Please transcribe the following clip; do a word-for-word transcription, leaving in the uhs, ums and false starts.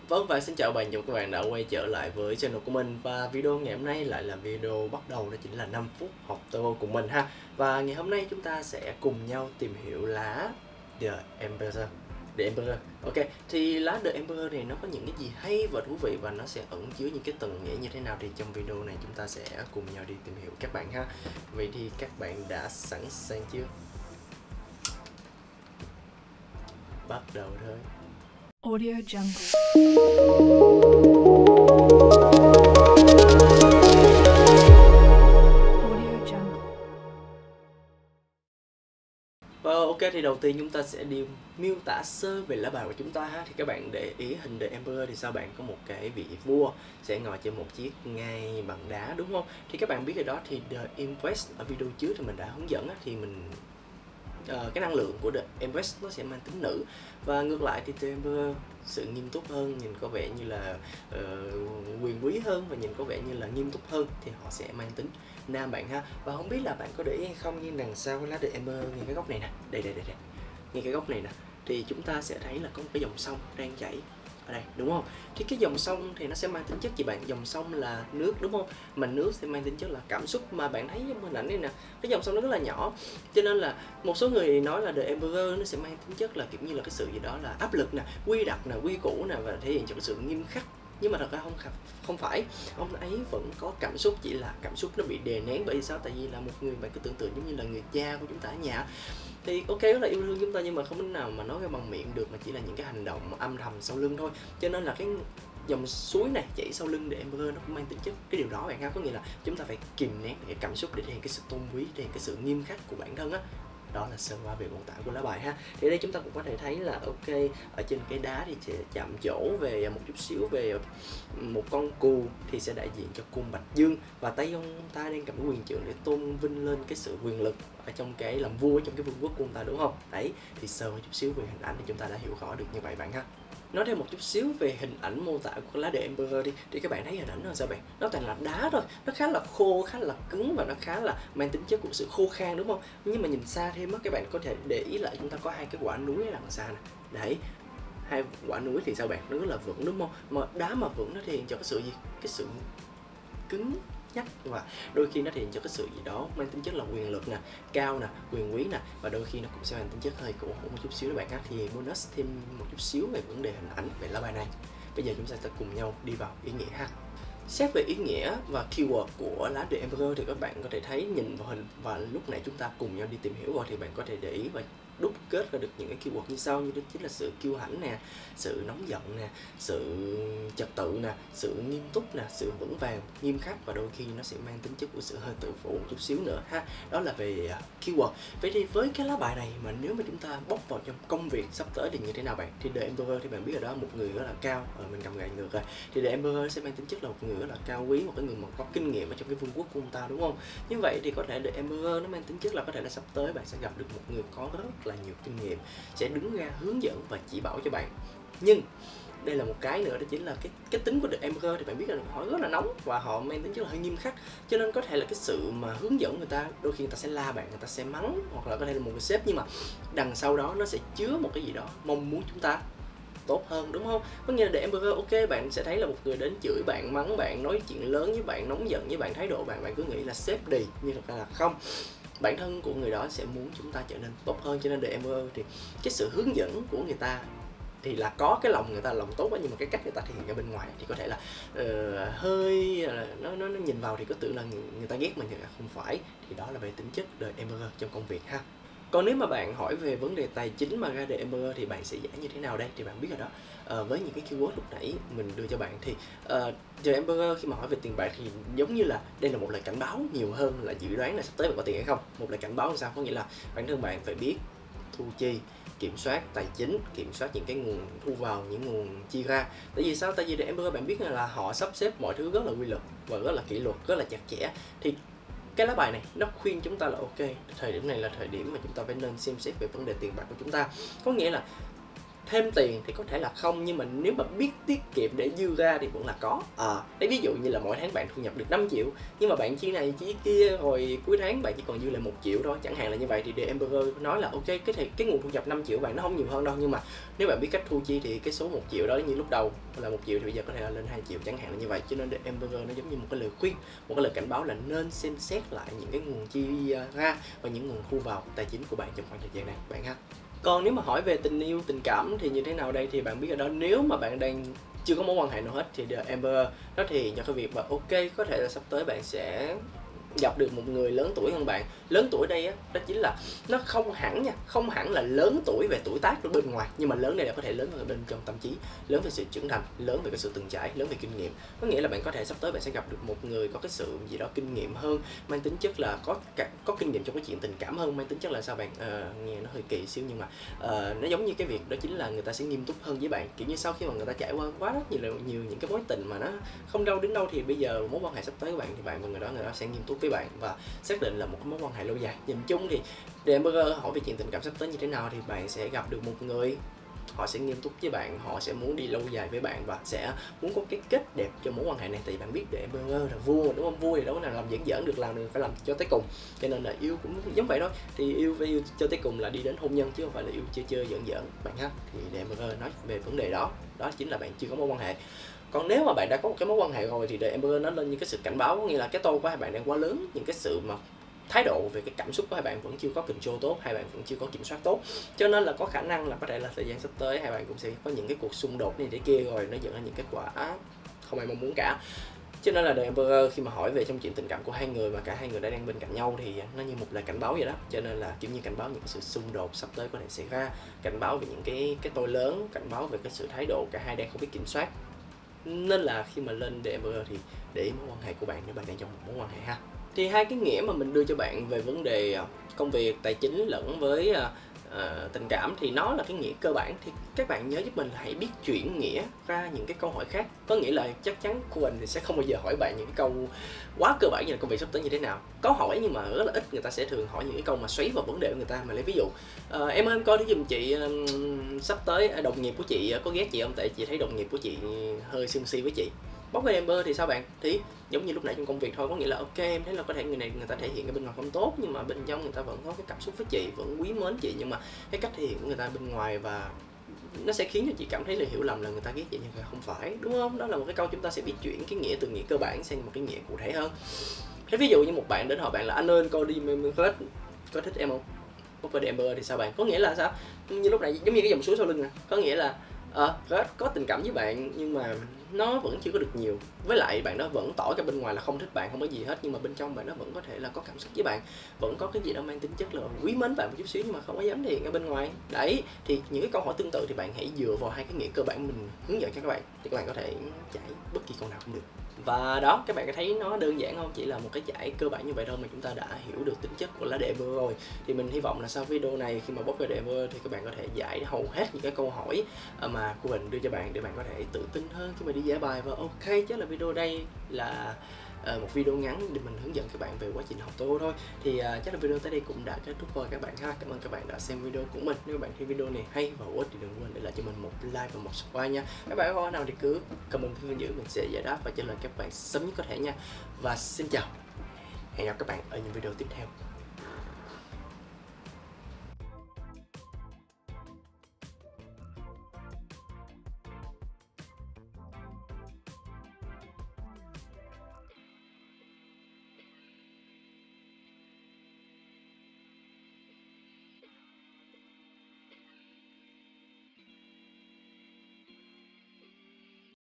Vâng, và xin chào bạn, chào các bạn đã quay trở lại với channel của mình. Và video ngày hôm nay lại là video bắt đầu, đó chính là năm phút học tarot của mình ha. Và ngày hôm nay chúng ta sẽ cùng nhau tìm hiểu lá The Emperor. The Emperor. Ok, thì lá The Emperor này nó có những cái gì hay và thú vị, và nó sẽ ẩn chứa những cái tầng nghĩa như thế nào, thì trong video này chúng ta sẽ cùng nhau đi tìm hiểu các bạn ha. Vậy thì các bạn đã sẵn sàng chưa? Bắt đầu thôi. Audio Jungle. Audio Jungle. Và ok, thì đầu tiên chúng ta sẽ đi miêu tả sơ về lá bài của chúng ta ha. Thì các bạn để ý hình The Emperor thì sao bạn có một cái vị vua sẽ ngồi trên một chiếc ngai bằng đá, đúng không? Thì các bạn biết rồi đó, thì The Empress ở video trước thì mình đã hướng dẫn á, thì mình Uh, cái năng lượng của The Empress nó sẽ mang tính nữ, và ngược lại thì The Emperor sự nghiêm túc hơn, nhìn có vẻ như là uh, quyền quý hơn và nhìn có vẻ như là nghiêm túc hơn, thì họ sẽ mang tính nam bạn ha. Và không biết là bạn có để ý hay không, nhưng đằng sau lá The Emperor ngay cái góc này nè, đây đây đây đây, ngay cái góc này nè, thì chúng ta sẽ thấy là có một cái dòng sông đang chảy ở đây, đúng không? Thì cái dòng sông thì nó sẽ mang tính chất gì bạn? Dòng sông là nước, đúng không? Mà nước sẽ mang tính chất là cảm xúc, mà bạn thấy trong hình ảnh này nè, cái dòng sông nó rất là nhỏ, cho nên là một số người nói là The Emperor nó sẽ mang tính chất là kiểu như là cái sự gì đó là áp lực nè, quy đặc nè, quy củ nè, và thể hiện cho cái sự nghiêm khắc. Nhưng mà thật ra không không phải, ông ấy vẫn có cảm xúc, chỉ là cảm xúc nó bị đè nén. Bởi vì sao? Tại vì là một người, bạn cứ tưởng tượng giống như là người cha của chúng ta ở nhà, thì ok rất là yêu thương chúng ta, nhưng mà không thể nào mà nói ra bằng miệng được, mà chỉ là những cái hành động âm thầm sau lưng thôi. Cho nên là cái dòng suối này chảy sau lưng The Emperor nó cũng mang tính chất cái điều đó bạn ha. Có nghĩa là chúng ta phải kìm nén cái cảm xúc để thể hiện cái sự tôn quý, thể hiện cái sự nghiêm khắc của bản thân á. Đó là sơ qua về mô tả của lá bài ha. Thì ở đây chúng ta cũng có thể thấy là ok, ở trên cái đá thì sẽ chạm trổ về một chút xíu về một con cừu, thì sẽ đại diện cho cung Bạch Dương, và tay ông ta đang cầm quyền trượng để tôn vinh lên cái sự quyền lực ở trong cái làm vua trong cái vương quốc của ông ta, đúng không? Đấy, thì sơ một chút xíu về hình ảnh thì chúng ta đã hiểu rõ được như vậy bạn ha. Nói thêm một chút xíu về hình ảnh mô tả của lá The Emperor đi, thì các bạn thấy hình ảnh nó sao bạn? Nó toàn là đá thôi, nó khá là khô, khá là cứng, và nó khá là mang tính chất của sự khô khan, đúng không? Nhưng mà nhìn xa thêm á, các bạn có thể để ý lại chúng ta có hai cái quả núi ở đằng xa nè. Đấy, hai quả núi thì sao bạn? Nó rất là vững, đúng không? Mà đá mà vững nó thể hiện cho cái sự gì? Cái sự cứng nhắc, và đôi khi nó thể hiện cho cái sự gì đó mang tính chất là quyền lực nè, cao nè, quyền quý nè, và đôi khi nó cũng sẽ mang tính chất hơi cổ hủ một chút xíu các bạn ha. Thì bonus thêm một chút xíu về vấn đề hình ảnh về lá bài này. Bây giờ chúng ta sẽ cùng nhau đi vào ý nghĩa ha. Xét về ý nghĩa và keyword của lá The Emperor thì các bạn có thể thấy, nhìn vào hình và lúc nãy chúng ta cùng nhau đi tìm hiểu rồi, thì bạn có thể để ý và đúc kết ra được những cái keyword như sau, như đó chính là sự kiêu hãnh nè, sự nóng giận nè, sự trật tự nè, sự nghiêm túc nè, sự vững vàng, nghiêm khắc, và đôi khi nó sẽ mang tính chất của sự hơi tự phụ một chút xíu nữa ha. Đó là về keyword. Vậy thì với cái lá bài này mà nếu mà chúng ta bóc vào trong công việc sắp tới thì như thế nào bạn? Thì The Emperor thì bạn biết rồi đó, một người rất là cao, ở mình cầm gậy ngược rồi, thì The Emperor sẽ mang tính chất là một người rất là cao quý, một cái người mà có kinh nghiệm ở trong cái vương quốc của ông ta, đúng không? Như vậy thì có thể The Emperor nó mang tính chất là có thể là sắp tới bạn sẽ gặp được một người có rất là nhiều kinh nghiệm, sẽ đứng ra hướng dẫn và chỉ bảo cho bạn. Nhưng đây là một cái nữa, đó chính là cái cái tính của The Emperor thì bạn biết là họ rất là nóng, và họ mang tính chất là hơi nghiêm khắc, cho nên có thể là cái sự mà hướng dẫn người ta, đôi khi người ta sẽ la bạn, người ta sẽ mắng, hoặc là có thể là một người sếp, nhưng mà đằng sau đó nó sẽ chứa một cái gì đó mong muốn chúng ta tốt hơn, đúng không? Có nghĩa là The Emperor, ok, bạn sẽ thấy là một người đến chửi bạn, mắng bạn, nói chuyện lớn với bạn, nóng giận với bạn, thái độ bạn, bạn cứ nghĩ là sếp đi, nhưng thật ra là không. Bản thân của người đó sẽ muốn chúng ta trở nên tốt hơn, cho nên The Emperor thì cái sự hướng dẫn của người ta thì là có cái lòng người ta lòng tốt đó, nhưng mà cái cách người ta thể hiện ở bên ngoài thì có thể là uh, hơi uh, nó, nó nó nhìn vào thì có tưởng là người, người ta ghét mình, nhưng mà không phải. Thì đó là về tính chất The Emperor trong công việc ha. Còn nếu mà bạn hỏi về vấn đề tài chính mà ra The Emperor thì bạn sẽ giải như thế nào đây? Thì bạn biết rồi đó, uh, với những cái keyword lúc nãy mình đưa cho bạn thì uh, The Emperor khi mà hỏi về tiền bạc thì giống như là đây là một lời cảnh báo nhiều hơn là dự đoán là sắp tới bạn có tiền hay không. Một lời cảnh báo là sao? Có nghĩa là bản thân bạn phải biết thu chi, kiểm soát tài chính, kiểm soát những cái nguồn thu vào, những nguồn chi ra. Tại vì sao? Tại vì The Emperor bạn biết là họ sắp xếp mọi thứ rất là quy luật và rất là kỷ luật, rất là chặt chẽ. Thì cái lá bài này nó khuyên chúng ta là ok, thời điểm này là thời điểm mà chúng ta phải nên xem xét về vấn đề tiền bạc của chúng ta. Có nghĩa là thêm tiền thì có thể là không, nhưng mà nếu mà biết tiết kiệm để dư ra thì vẫn là có. À, lấy ví dụ như là mỗi tháng bạn thu nhập được năm triệu, nhưng mà bạn chi này chi kia rồi cuối tháng bạn chỉ còn dư lại một triệu thôi, chẳng hạn là như vậy, thì The Emperor nói là ok, cái thì cái nguồn thu nhập năm triệu bạn nó không nhiều hơn đâu, nhưng mà nếu bạn biết cách thu chi thì cái số một triệu đó như lúc đầu là một triệu thì bây giờ có thể là lên hai triệu, chẳng hạn là như vậy. Cho nên The Emperor nó giống như một cái lời khuyên, một cái lời cảnh báo là nên xem xét lại những cái nguồn chi ra và những nguồn thu vào tài chính của bạn trong khoảng thời gian này bạn ha. Còn nếu mà hỏi về tình yêu, tình cảm thì như thế nào đây, thì bạn biết ở đó, nếu mà bạn đang chưa có mối quan hệ nào hết thì The Emperor nó thì cho cái việc mà ok, có thể là sắp tới bạn sẽ gặp được một người lớn tuổi hơn bạn. Lớn tuổi đây á, đó chính là nó không hẳn nha, không hẳn là lớn tuổi về tuổi tác ở bên ngoài, nhưng mà lớn đây là có thể lớn ở bên trong tâm trí, lớn về sự trưởng thành, lớn về cái sự từng trải, lớn về kinh nghiệm. Có nghĩa là bạn có thể sắp tới bạn sẽ gặp được một người có cái sự gì đó kinh nghiệm hơn, mang tính chất là có có kinh nghiệm trong cái chuyện tình cảm hơn, mang tính chất là sao bạn, uh, nghe nó hơi kỳ xíu, nhưng mà uh, nó giống như cái việc đó chính là người ta sẽ nghiêm túc hơn với bạn, kiểu như sau khi mà người ta trải qua quá rất nhiều nhiều những cái mối tình mà nó không đâu đến đâu, thì bây giờ mối quan hệ sắp tới của bạn thì bạn và người đó người đó sẽ nghiêm túc với bạn và xác định là một cái mối quan hệ lâu dài. Nhìn chung thì The Emperor hỏi về chuyện tình cảm sắp tới như thế nào, thì bạn sẽ gặp được một người họ sẽ nghiêm túc với bạn, họ sẽ muốn đi lâu dài với bạn và sẽ muốn có cái kết đẹp cho mối quan hệ này. Tại vì bạn biết The Emperor là vua mà, đúng không? Vua thì đâu có nào làm giỡn giỡn được, làm được phải làm cho tới cùng, cho nên là yêu cũng giống vậy thôi. Thì yêu phải yêu cho tới cùng là đi đến hôn nhân chứ không phải là yêu chơi chơi giỡn giỡn bạn ha. Thì The Emperor nói về vấn đề đó, đó chính là bạn chưa có mối quan hệ. Còn nếu mà bạn đã có một cái mối quan hệ rồi thì The Emperor nó lên như cái sự cảnh báo, có nghĩa là cái tôi của hai bạn đang quá lớn, những cái sự mà thái độ về cái cảm xúc của hai bạn vẫn chưa có control tốt, hai bạn vẫn chưa có kiểm soát tốt, cho nên là có khả năng là có thể là thời gian sắp tới hai bạn cũng sẽ có những cái cuộc xung đột này để kia, rồi nó dẫn đến những kết quả không ai mong muốn cả. Cho nên là The Emperor khi mà hỏi về trong chuyện tình cảm của hai người mà cả hai người đã đang bên cạnh nhau thì nó như một lời cảnh báo vậy đó. Cho nên là kiểu như cảnh báo những cái sự xung đột sắp tới có thể xảy ra, cảnh báo về những cái cái tôi lớn, cảnh báo về cái sự thái độ cả hai đang không biết kiểm soát. Nên là khi mà lên The Emperor thì để ý mối quan hệ của bạn nếu bạn đang trong một mối quan hệ ha. Thì hai cái nghĩa mà mình đưa cho bạn về vấn đề công việc, tài chính lẫn với uh, tình cảm thì nó là cái nghĩa cơ bản. Thì các bạn nhớ giúp mình là hãy biết chuyển nghĩa ra những cái câu hỏi khác. Có nghĩa là chắc chắn cô Quỳnh thì sẽ không bao giờ hỏi bạn những cái câu quá cơ bản như là công việc sắp tới như thế nào. Có hỏi nhưng mà rất là ít, người ta sẽ thường hỏi những cái câu mà xoáy vào vấn đề của người ta. Mà lấy ví dụ uh, em ơi em coi thử giùm chị, um, sắp tới đồng nghiệp của chị có ghét chị không, tại chị thấy đồng nghiệp của chị hơi sân si với chị. Bóc cái Emperor thì sao bạn? Thì giống như lúc nãy trong công việc thôi, có nghĩa là ok em thấy là có thể người này người ta thể hiện cái bên ngoài không tốt, nhưng mà bên trong người ta vẫn có cái cảm xúc với chị, vẫn quý mến chị, nhưng mà cái cách thể hiện của người ta bên ngoài và nó sẽ khiến cho chị cảm thấy là hiểu lầm là người ta ghét chị, nhưng mà không phải, đúng không? Đó là một cái câu chúng ta sẽ biết chuyển cái nghĩa từ nghĩa cơ bản sang một cái nghĩa cụ thể hơn. Thế ví dụ như một bạn đến hỏi bạn là anh ơi coi đi em hết có thích em không? Bóc cái Emperor thì sao bạn? Có nghĩa là sao? Như lúc nãy giống như cái dòng suối sau lưng nè, có nghĩa là ờ à, có tình cảm với bạn nhưng mà nó vẫn chưa có được nhiều, với lại bạn đó vẫn tỏ ra bên ngoài là không thích bạn, không có gì hết, nhưng mà bên trong bạn đó vẫn có thể là có cảm xúc với bạn, vẫn có cái gì đó mang tính chất là quý mến bạn một chút xíu, nhưng mà không có dám thể hiện ở bên ngoài. Đấy, thì những cái câu hỏi tương tự thì bạn hãy dựa vào hai cái nghĩa cơ bản mình hướng dẫn cho các bạn, thì các bạn có thể giải bất kỳ câu nào cũng được. Và đó, các bạn có thấy nó đơn giản không? Chỉ là một cái giải cơ bản như vậy thôi mà chúng ta đã hiểu được tính chất của lá The Emperor rồi. Thì mình hy vọng là sau video này khi mà bóc về The Emperor thì các bạn có thể giải hầu hết những cái câu hỏi mà cô Bình đưa cho bạn, để bạn có thể tự tin hơn khi mà đi giải bài. Và ok, chắc là video đây là uh, một video ngắn để mình hướng dẫn các bạn về quá trình học tô thôi. Thì uh, chắc là video tới đây cũng đã kết thúc rồi các bạn ha. Cảm ơn các bạn đã xem video của mình. Nếu các bạn thấy video này hay và hữu ích thì đừng quên để lại cho mình một like và một subscribe nha. Các bạn có câu hỏi nào thì cứ comment phía bên dưới, mình sẽ giải đáp và trả lời các bạn sớm nhất có thể nha. Và xin chào, hẹn gặp các bạn ở những video tiếp theo.